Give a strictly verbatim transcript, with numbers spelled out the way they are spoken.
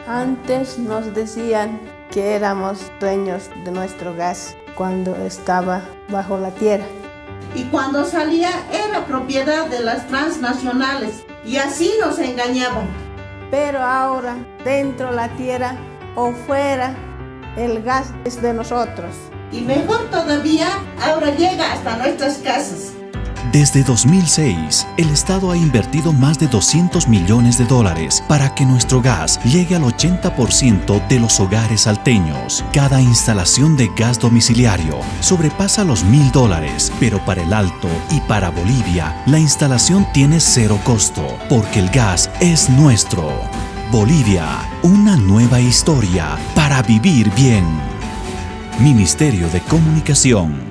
Antes nos decían que éramos dueños de nuestro gas cuando estaba bajo la tierra. Y cuando salía era propiedad de las transnacionales y así nos engañaban. Pero ahora, dentro de la tierra o fuera, el gas es de nosotros. Y mejor todavía, ahora llega hasta nuestras casas. Desde dos mil seis, el Estado ha invertido más de doscientos millones de dólares para que nuestro gas llegue al ochenta por ciento de los hogares salteños. Cada instalación de gas domiciliario sobrepasa los mil dólares, pero para el Alto y para Bolivia, la instalación tiene cero costo, porque el gas es nuestro. Bolivia, una nueva historia para vivir bien. Ministerio de Comunicación.